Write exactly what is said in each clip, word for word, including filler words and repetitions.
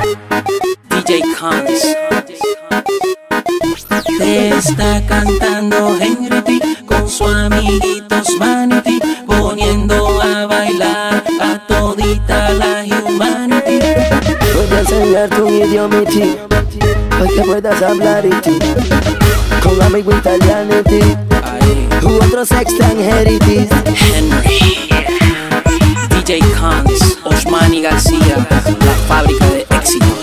D J Cons. Te está cantando Henry T con su amiguitos Vanity, poniendo a bailar a todita la humanity. Voy a enseñarte un idiomiti para que puedas hablar y ti con amigo italianity u otros extranjeritis. Henry, D J Cons, Osmani García, la fábrica de éxitos.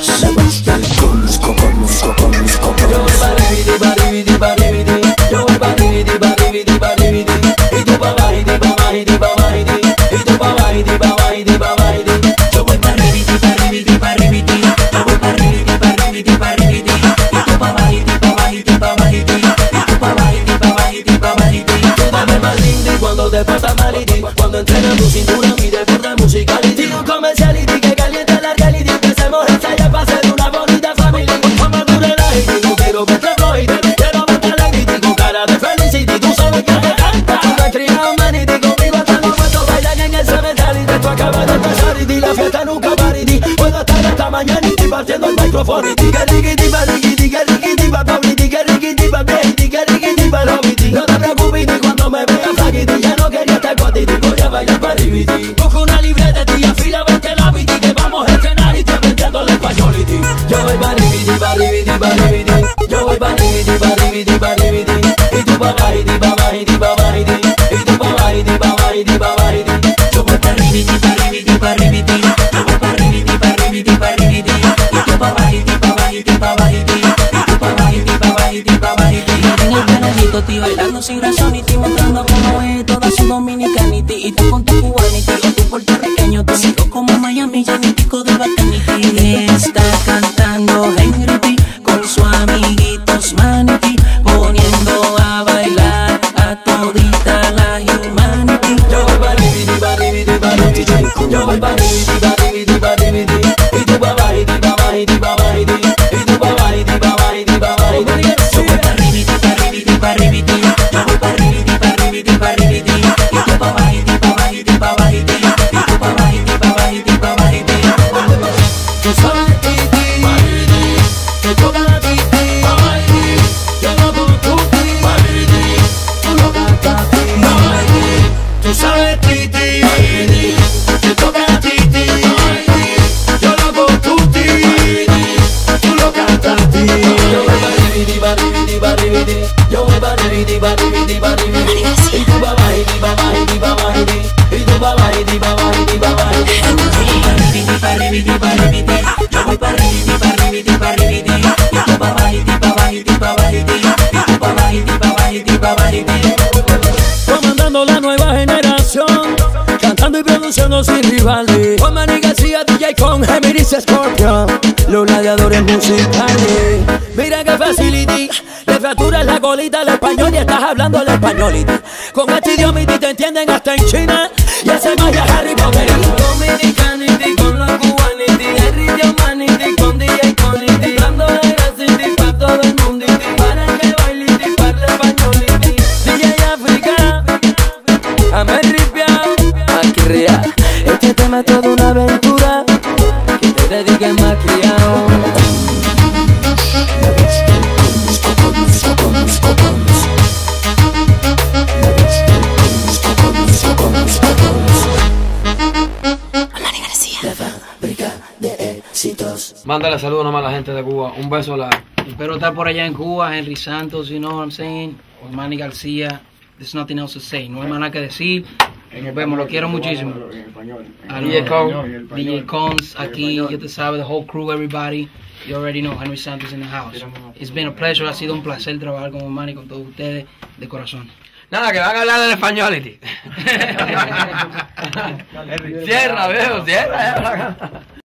Yo voy baribidi, baribidi, baribidi. Yo voy baribidi, baribidi, baribidi. Y tú pa' bajidi, pa' bajidi, pa' bajidi. Y tú pa' bajidi, pa' bajidi, pa' bajidi. Yo voy baribidi, baribidi, baribidi. Yo voy baribidi, baribidi, baribidi. Y tú pa' bajidi, pa' bajidi, pa' bajidi. Y tú pa' bajidi, pa' bajidi, pa' bajidi. Tú dame más lindy cuando te pasa mality. Cuando entrena tu cintura y deporta musicality. Un comerciality que calienta la reality. Empecemos a ensayar para hacer una bonita familia. Cuando dure la hit, no quiero que te floide. Quiero matar la crítica con cara de felicity. Tú sabes que te canta. Tú me has criado humanity. Conmigo hasta los muertos bailan en el cementerio. Esto acaba de empezar y la fiesta nunca parity. Puedo estar hasta mañana y partiendo el micrófono. Diga riquiti pa riquiti, que riquiti pa pabliti, que riquiti pa viejiti, que riquiti pa lobiti. No te preocupes ni cuando me veas flaquiti. Ya no quería estar contigo, voy a bailar paribiti. Busco una libreta y afila veinte lápiz que vamos a estrenar y te aprendiendo el españolity. Yo voy baribiti, baribiti, baribiti. Yo voy baribiti, baribiti, baribiti. Y tú pa bajiti, pa bajiti, pa bajiti. Y tú pa bajiti, pa bajiti, pa bajiti. Yo voy baribidi, baribidi, baribidi. Yo voy baribidi, baribidi, baribidi. Y tú pa' bajidi, pa' bajidi, pa' bajidi. Y tú pa' bajidi, pa' bajidi, pa' bajidi. En el penajito estoy bailando sin razón y estoy mostrando cómo es toda su dominicanity. Y tú con tu cubanity o tu puertorriqueño, te sigo como Miami, llanitico de bacanity. Está cantando Henry T con su amiguitos Manity, poniendo a bailar a todita la humanity. Yo voy baribidi, baribidi, baribidi. Yo voy baribidi, baribidi, baribidi. Y tú pa bajidi, pa bajidi, pa bajidi. Y tú pa bajidi, pa bajidi, pa bajidi. Yo voy baribidi, baribidi, baribidi. Yo voy baribidi, baribidi, baribidi. Y tú pa' bajidi, pa' bajidi, pa' bajidi. Y tú pa' bajidi, pa' bajidi, pa' bajidi. Tú sabes titi, te toca a titi, yo no puedo tuti, tú lo cantas a ti. Tú sabes titi, te toca a titi, yo no puedo tuti, tú lo cantas a ti. Yo voy baribidi, baribidi, baribidi. Yo voy baribidi, baribidi, baribidi. Y tú pa bajidi, pa bajidi, pa bajidi. Y tú pa bajidi, pa bajidi, pa bajidi. Baribidi, baribidi, baribidi. Yo voy baribidi, baribidi, baribidi. Y tú pa' bajidi, pa' bajidi, pa' bajidi. Y tú pa' bajidi, pa' bajidi, pa' bajidi. Comandando la nueva generación, cantando y produciendo sin rivalidad. Con Manny García, D J con Géminis Scorpio, los gladiadores musicales. Mira que facility, le fracturas la colita al español y estás hablando el españolity. Con este idioma te entienden hasta en China y hace magia Harry Potter. Dominicanity con los cubanity, Henry T Humanity con D J Conity, dando la gracia para todo el mundo para que baile y parle españolity. D J África, Ameripia, aquí real. Este tema es toda una aventura que te dediques más criado. Mándale saludos nomás a la gente de Cuba. Un beso a la... Espero estar por allá en Cuba, Henry Santos, you know what I'm saying, Osmani García. There's nothing else to say, no hay más nada que decir. Nos vemos, lo quiero muchísimo. D J Cons. D J Cons, aquí, yo te sabe, the whole crew, everybody. You already know, Henry Santos in the house. It's been a pleasure, ha sido un placer trabajar con Osmani, con todos ustedes, de corazón. Nada, que van a hablar del españolity. Cierra, viejo, cierra.